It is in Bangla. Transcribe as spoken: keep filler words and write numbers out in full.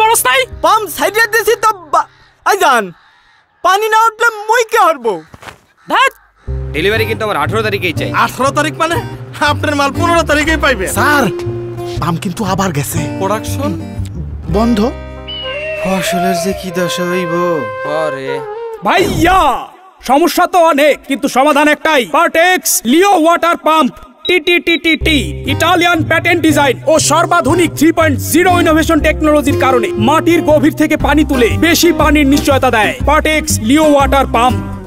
করস নাই? পাম্প সাইডে দিছি তো আইজান পানি না উঠলে মই কি হারবো? ধ্যাত, ডেলিভারি কিন্তু আমার আঠারো তারিখেই চাই। আঠারো তারিখ মানে আপনার মাল পনেরো তারিখেই পাইবে। স্যার পাম্প কিন্তু আবার গেছে, প্রোডাকশন বন্ধ। ফসলের যে কি দশা হইব আরে ভাইয়া সমস্যা তো অনেক, কিন্তু সমাধান একটাই। পার্টেক্স লিও ওয়াটার পাম্প টিটিটিটিটি ইটালিয়ান প্যাটেন্ট ডিজাইন ও সর্বাধুনিক থ্রি পয়েন্ট জিরো ইনোভেশন টেকনোলজির কারণে মাটির গভীর থেকে পানি তুলে বেশি পানির নিশ্চয়তা দেয়। Partex Leo water pump.